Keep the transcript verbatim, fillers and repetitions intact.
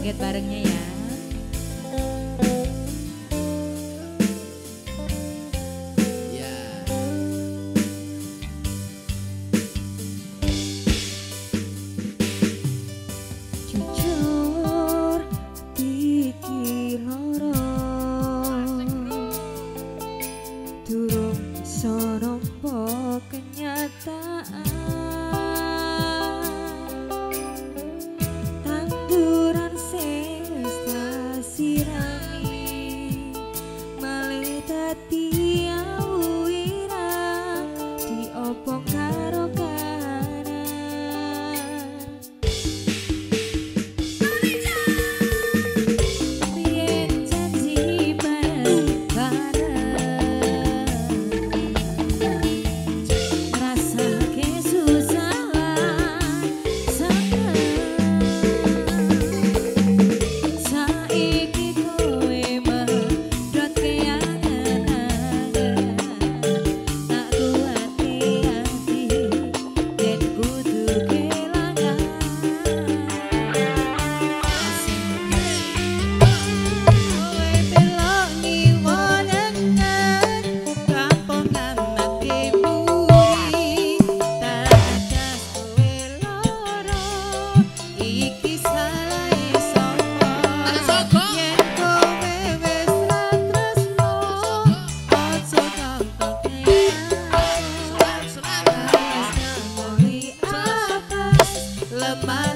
joget barengnya ya. Jujur iki loro durung iso nampa kenyataan. Tanduran sing wis tak sirami malah dadi awirang diopong karo kanan. Biyen janji bareng-bareng ngrasake susah lan seneng. Saiki kowe medhot keangen-angen tak kuwati ati yen kudu kelangan. Kowe belok ngiwonengen kampungan ati buri tadas kowe loro iki salahe sapa yen kowe wis ra tresno aja gampang kelangan. Wis nangoni atas lemah